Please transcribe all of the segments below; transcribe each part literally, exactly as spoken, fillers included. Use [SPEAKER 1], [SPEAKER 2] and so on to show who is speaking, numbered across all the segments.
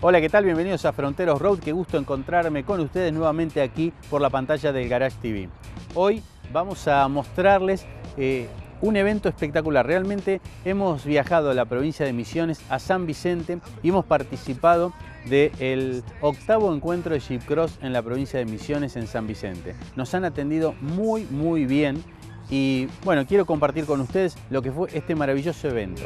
[SPEAKER 1] Hola, ¿qué tal? Bienvenidos a Fronteros Road. Qué gusto encontrarme con ustedes nuevamente aquí por la pantalla del Garage T V. Hoy vamos a mostrarles eh, un evento espectacular. Realmente hemos viajado a la provincia de Misiones, a San Vicente, y hemos participado del octavo encuentro de Jeep Cross en la provincia de Misiones, en San Vicente. Nos han atendido muy, muy bien. Y bueno, quiero compartir con ustedes lo que fue este maravilloso evento.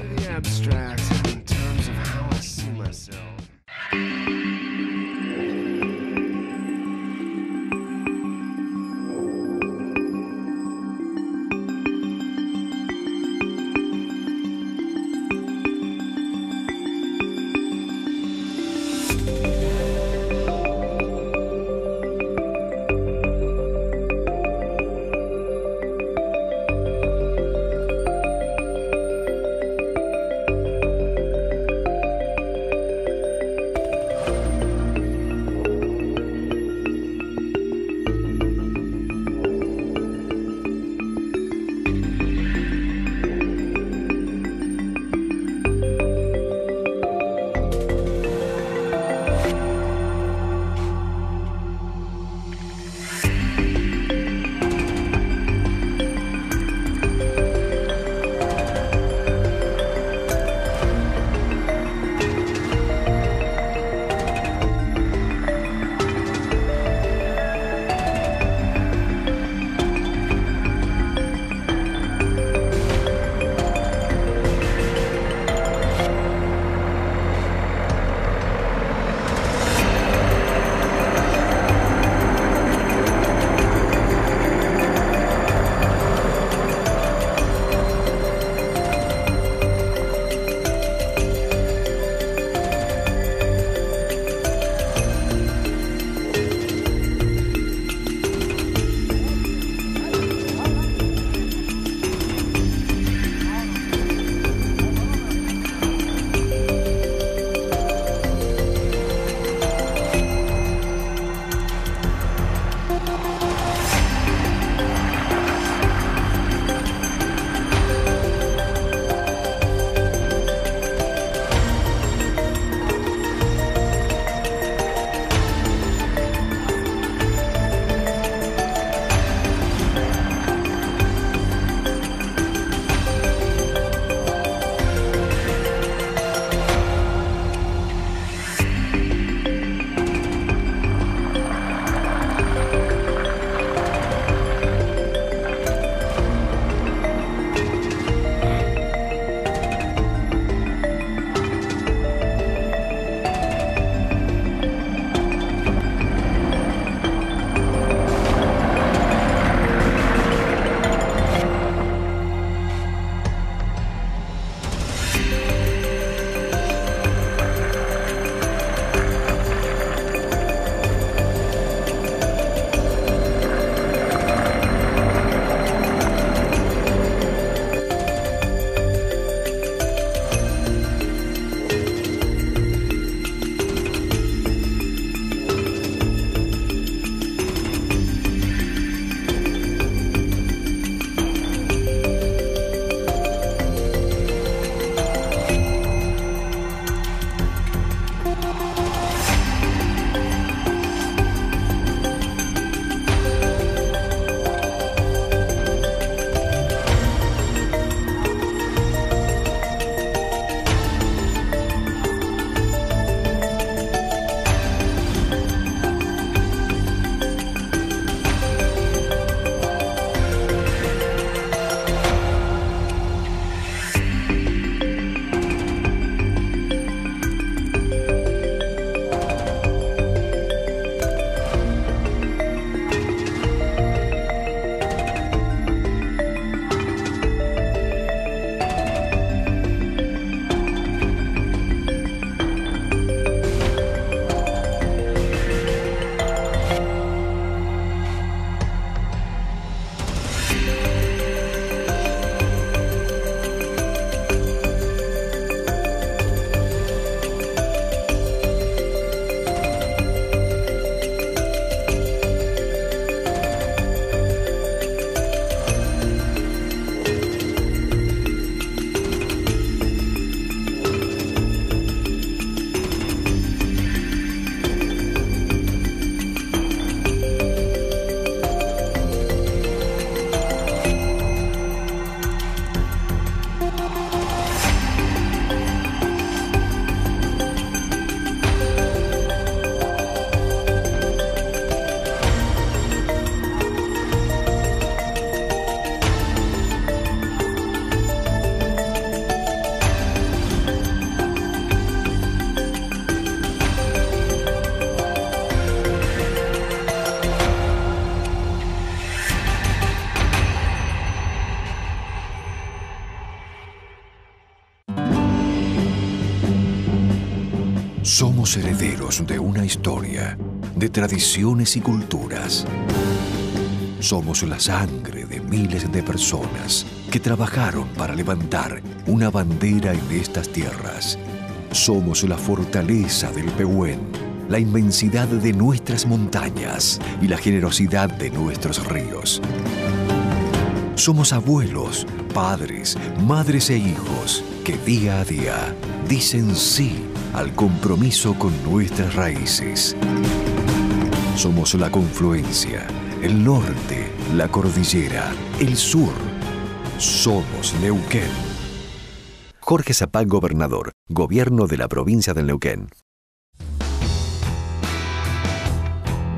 [SPEAKER 2] Somos herederos de una historia, de tradiciones y culturas. Somos la sangre de miles de personas que trabajaron para levantar una bandera en estas tierras. Somos la fortaleza del Pehuen, la inmensidad de nuestras montañas y la generosidad de nuestros ríos. Somos abuelos, padres, madres e hijos que día a día dicen sí al compromiso con nuestras raíces. Somos la confluencia, el norte, la cordillera, el sur. Somos Neuquén. Jorge Zapag, gobernador, Gobierno de la provincia de Neuquén.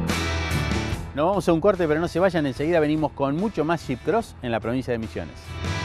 [SPEAKER 1] Nos vamos a un corte, pero no se vayan, enseguida venimos con mucho más Jeep Cross en la provincia de Misiones.